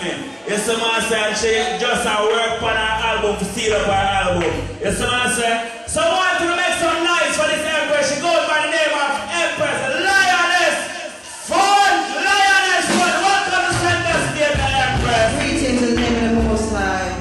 me. You see man say, and she just work on her album to seal up her album. You see man say, so I want to make some noise for this Empress. She goes by the name of Empress Lioness. Fun! Lioness Fun! Welcome to Center State, Empress. Greetings in the name of the Most High.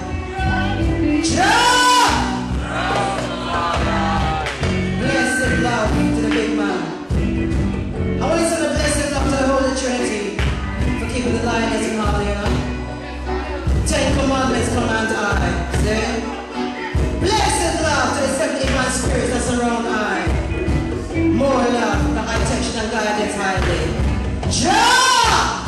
Blessed love to the big man. I want to send a blessed love to the Holy Trinity for keeping the lioness in harmony, you know? 10 commandments command I. See? Blessed love to the 71 spirits that's around I. More love that I touch and guidance highly. Jah!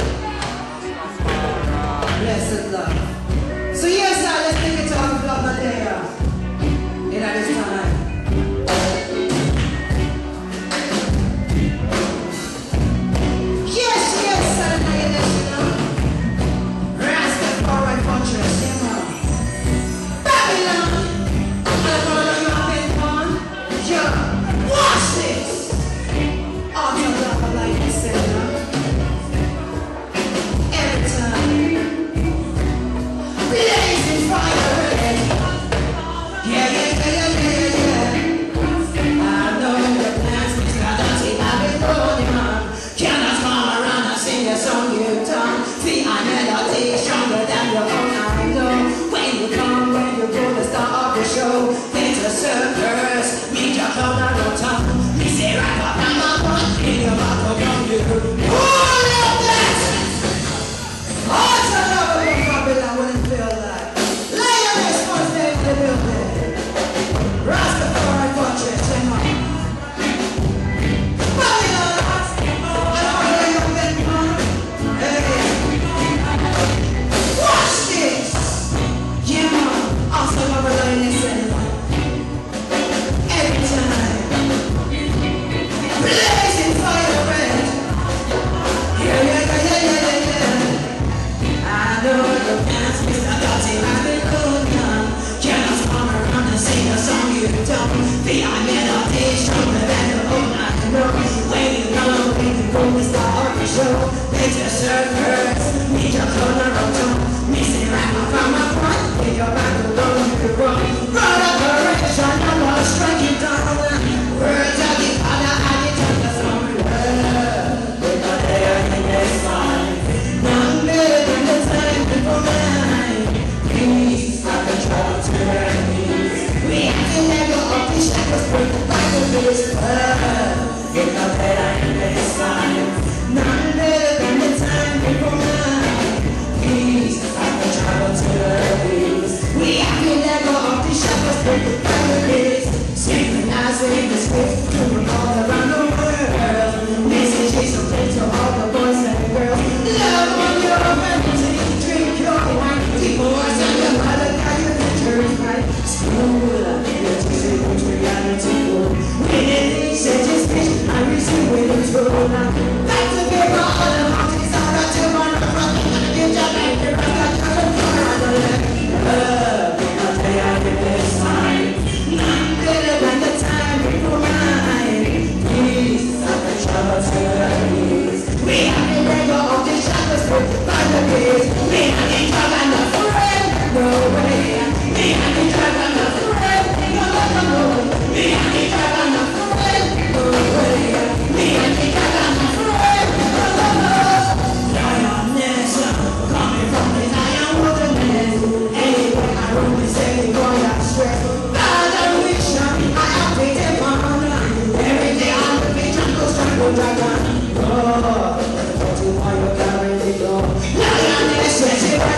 Blessed love. So yes, sir, let's take it off love my there. In this time. Yes, yes, sir, lioness, you know. Rastafari fortress, yeah, man. Babylon, I'm gonna love it, man. Yeah, watch this. Auto love like this, you know. Every time. Blazing fire red. Yeah, yeah, yeah, yeah, yeah, yeah. I know the plans, Mr. Dante, I've been holding on. Cannot come around and sing a song you done. See, I melody stronger than your own, I know. When you come, when you go, the star of the show. There's a circus, meet your clown and your tongue. Me say right up on my one, in your mouth will come you. All of that! All to love of Babylon when it feel like. Lioness one day in the building. Rastafari fortress, you know. Babylon, I don't know your bed, man. Hey. Watch this! Yeah, man. Also love a lioness anyway. Every time. Blazing fire red. Yeah, yeah, yeah, yeah, yeah, yeah, yeah. I know your plans, Mr. Dottie, I've been cool now. Cannot come around and sing a song you don't. The melody stronger than the old I can know. When you know, when you go, the star of the show. It's a circus, meet your corner of tongue. Me say right up on my front, in your back alone you can run. Run up direction, I'm not striking down. Words of the other, I get on the song. With my hair in this line. None better than the time before mine. Please, I can travel to her knees. We have to let go of the shackles, break the back of this world. With my hair in this line. None better than the time before mine. Please, I can travel to her knees. We have to let go of the shackles, break the back of this. Synchronizing the script to all around the world. Messages of play to all the boys and girls. Love on your vanity, drink your wine. Divorce and your mother got your pictures right. School, your teacher was reality cool. When it says his speech, I receive with it too. Back to be all the mountains out of to run the front. Get your back, your back, I got to run on the left. Because they are in this time. None better than the time before mine. Please, I can travel to her knees. We have to let go of the shackles by the gates. We have to travel the forever, no way. We have to travel the forever, no way. We have to travel the forever, no way. We have to travel the forever, no way. Lioness, coming from the lion wilderness. Anyway, I only say the boy that's stressed. I updated one. Every day I'm the beach, I'm go strangle dragon. Oh, that's what you want, you can't really go. Lioness, yes,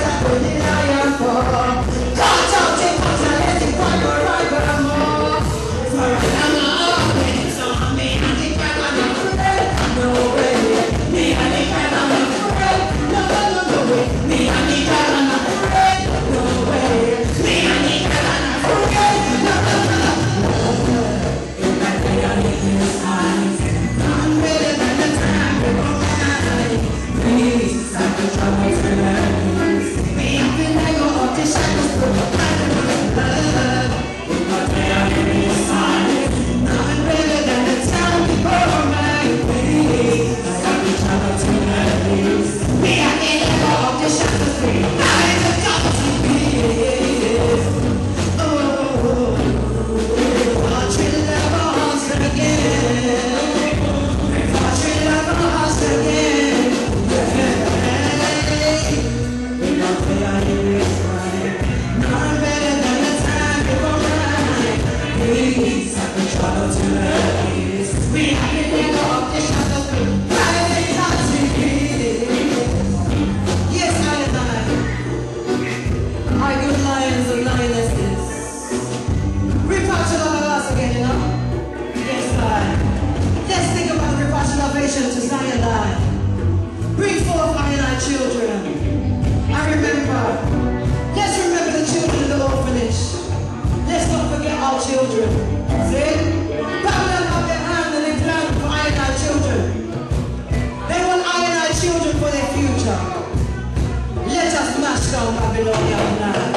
To Zion life. Bring forth our children. I remember. Let's remember the children in the orphanage. Let's not forget our children. See? Babylon have their hand and they plan for our children. They want our children for their future. Let us mash down Babylonian land.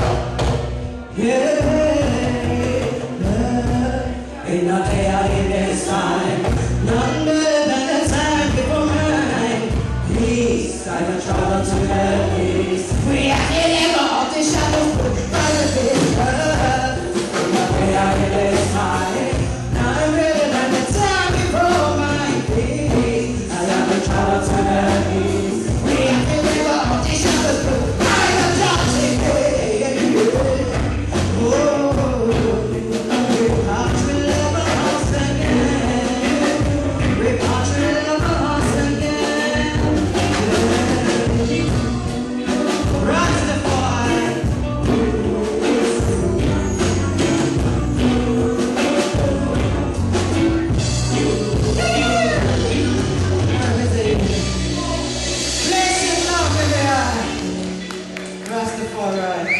Yeah. Ain't no day out in this time. None better than the time before mine. Please, I don't travel to the east. We are getting off the shadows, by the river. No day out in this time. None better than the time before mine. Please, I don't travel to the east. We are getting off the shadows, by the toxic day. Rastafari.